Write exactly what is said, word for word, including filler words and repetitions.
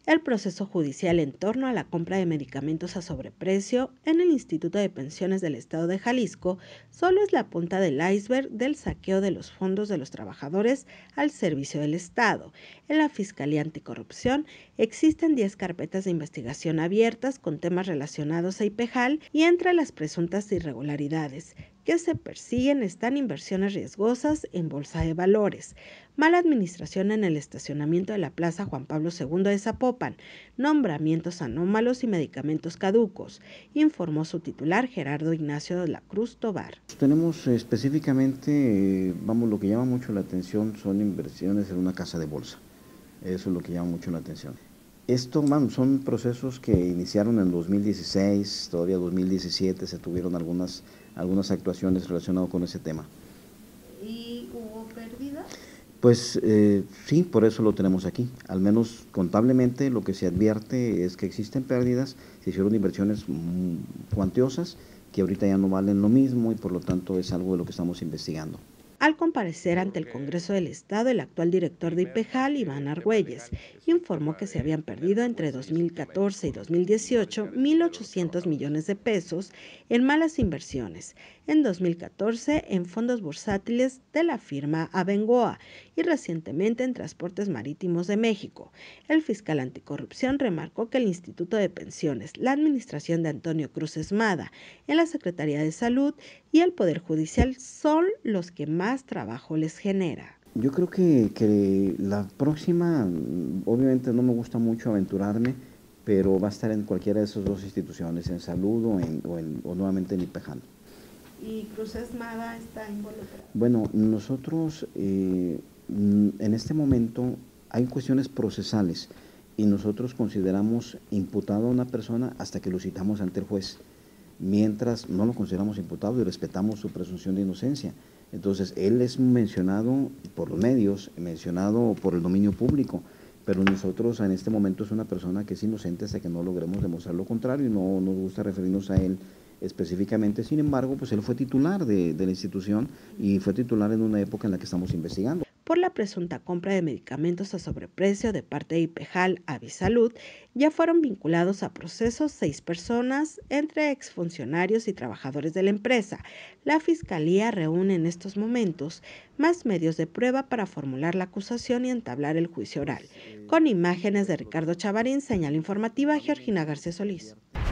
El proceso judicial en torno a la compra de medicamentos a sobreprecio en el Instituto de Pensiones del Estado de Jalisco solo es la punta del iceberg del saqueo de los fondos de los trabajadores al servicio del Estado. En la Fiscalía Anticorrupción existen diez carpetas de investigación abiertas con temas relacionados a IPEJAL y entre las presuntas irregularidades que se persiguen están inversiones riesgosas en bolsa de valores, mala administración en el estacionamiento de la Plaza Juan Pablo segundo de Zapopan, nombramientos anómalos y medicamentos caducos, informó su titular Gerardo Ignacio de la Cruz Tobar. Tenemos específicamente, eh, vamos, lo que llama mucho la atención son inversiones en una casa de bolsa. Eso es lo que llama mucho la atención. Esto, man, son procesos que iniciaron en dos mil dieciséis, todavía dos mil diecisiete se tuvieron algunas, algunas actuaciones relacionadas con ese tema. ¿Y hubo pérdidas? Pues eh, sí, por eso lo tenemos aquí. Al menos contablemente lo que se advierte es que existen pérdidas, se hicieron inversiones mm, cuantiosas que ahorita ya no valen lo mismo y por lo tanto es algo de lo que estamos investigando. Al comparecer ante el Congreso del Estado, el actual director de IPEJAL, Iván Argüelles, informó que se habían perdido entre dos mil catorce y dos mil dieciocho mil ochocientos millones de pesos en malas inversiones, en dos mil catorce en fondos bursátiles de la firma Abengoa y recientemente en Transportes Marítimos de México. El fiscal anticorrupción remarcó que el Instituto de Pensiones, la administración de Antonio Cruz Esmada, en la Secretaría de Salud y el Poder Judicial son los que más trabajo les genera. Yo creo que, que la próxima, obviamente no me gusta mucho aventurarme, pero va a estar en cualquiera de esas dos instituciones, en salud o, en, o, en, o nuevamente en IPEJAL. ¿Y Cruz Esmada está involucrado? Bueno, nosotros eh, en este momento hay cuestiones procesales y nosotros consideramos imputado a una persona hasta que lo citamos ante el juez, mientras no lo consideramos imputado y respetamos su presunción de inocencia. Entonces, él es mencionado por los medios, mencionado por el dominio público, pero nosotros en este momento es una persona que es inocente hasta que no logremos demostrar lo contrario y no nos gusta referirnos a él específicamente. Sin embargo, pues él fue titular de, de la institución y fue titular en una época en la que estamos investigando. Por la presunta compra de medicamentos a sobreprecio de parte de IPEJAL a Visalud, ya fueron vinculados a procesos seis personas, entre exfuncionarios y trabajadores de la empresa. La Fiscalía reúne en estos momentos más medios de prueba para formular la acusación y entablar el juicio oral. Con imágenes de Ricardo Chavarín, señal informativa Georgina García Solís.